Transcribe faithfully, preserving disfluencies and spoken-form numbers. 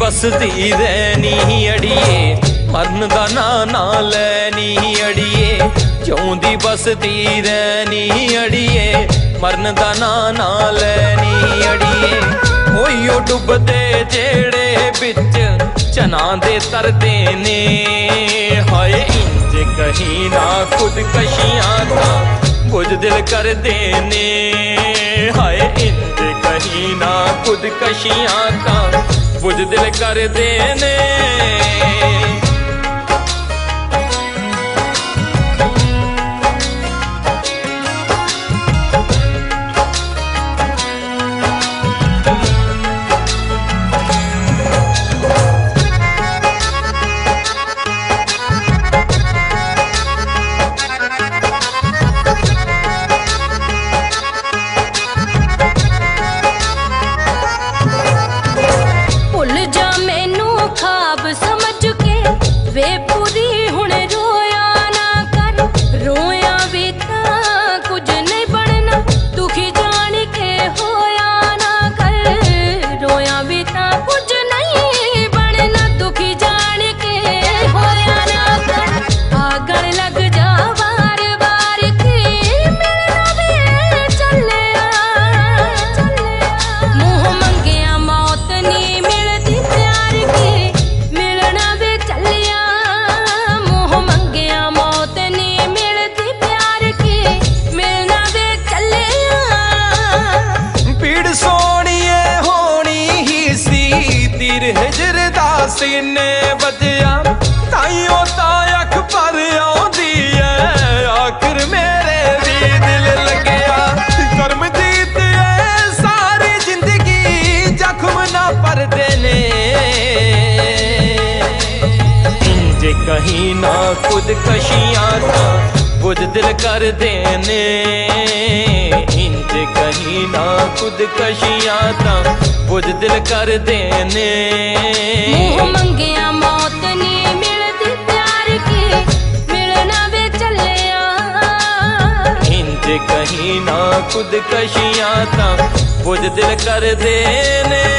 बसदी रहनी अड़िए मरन दा ना ना लैनी अड़िए जिउंदी बसदी रहनी अड़िए मरन दा ना ना लैनी अड़िए होइयो डुबदे जेड़े बिच चना दे तरदे ने हाय इंज कहीं ना खुदकशियां दा बुझदिल कर देने हाय इंज कहीं ना खुदकशियां दा बुझदिल कर देने वे पूरी हुण रोया ना कर रोया भी तां कुछ नहीं बनना दुखी जान के होया ना कर रोया भी तां कुछ नहीं बनना दुखी जान के होया ना कर आगन लग जा बार बार की मिलना भी चले मुंह मंगिया मौत नहीं मिलती प्यार की मिलना भी चलिया हिजर दा सीने बजया ताइयों तायक पर आउंदी है आखिर मेरे भी दिल लगया कर्म जीत है सारी जिंदगी जख्म ना पर देने इंज कहीं ना खुदकशियां दा बुझदिल कर देने इंज कहीं ना खुदकशियां दा बुझदिल कर देने मुंह मंगिया मौत नहीं मिलती प्यार की मिलना भी चलिया इंज कहीं ना खुदकशियां दा बुझदिल कर देने।